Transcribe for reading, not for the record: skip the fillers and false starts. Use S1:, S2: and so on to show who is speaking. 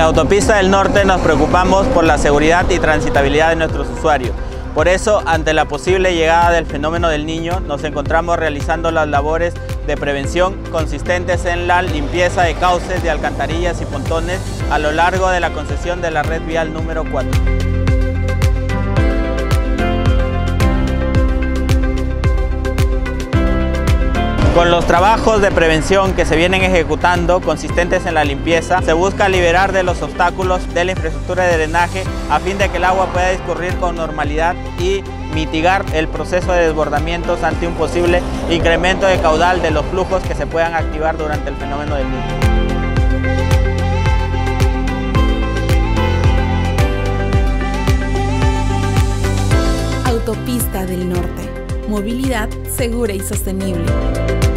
S1: Autopista del Norte nos preocupamos por la seguridad y transitabilidad de nuestros usuarios. Por eso, ante la posible llegada del fenómeno del Niño, nos encontramos realizando las labores de prevención consistentes en la limpieza de cauces, de alcantarillas y pontones a lo largo de la concesión de la red vial número 4. Con los trabajos de prevención que se vienen ejecutando, consistentes en la limpieza, se busca liberar de los obstáculos de la infraestructura de drenaje a fin de que el agua pueda discurrir con normalidad y mitigar el proceso de desbordamientos ante un posible incremento de caudal de los flujos que se puedan activar durante el fenómeno del Niño.
S2: Autopista del Norte. Movilidad segura y sostenible.